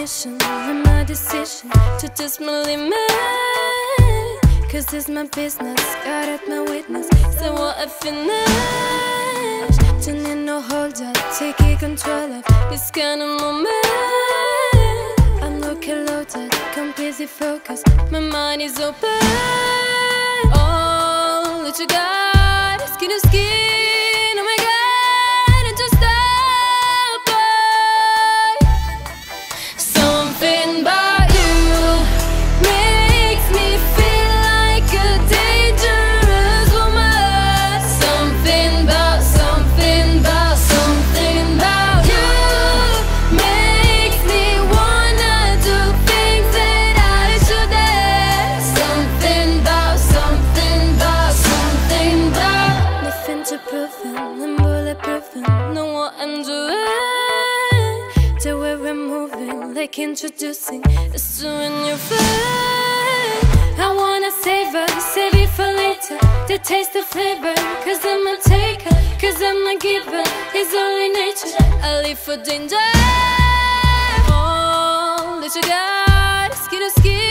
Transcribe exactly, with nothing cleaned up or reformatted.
permission and my decision to test my limit. Cause it's my business, God at my witness. So what I finish, don't need no hold up, taking control of this kind of moment. I'm looking loaded, completely focused, my mind is open. All that you got is skin to skin, oh my God, and just stop by. Something about you makes me feel like a dangerous woman. Something about, something about, something about you makes me wanna do things that I shouldn't. Something about, something about, something about. Nothing to prove, I'm bulletproof, know what I'm doing. The way we're moving, like introducing us to a new thing. I wanna savor, save it for later, the taste of flavor. Cause I'm a taker, cause I'm a giver, it's only nature, I live for danger. All that you got, skin to skin.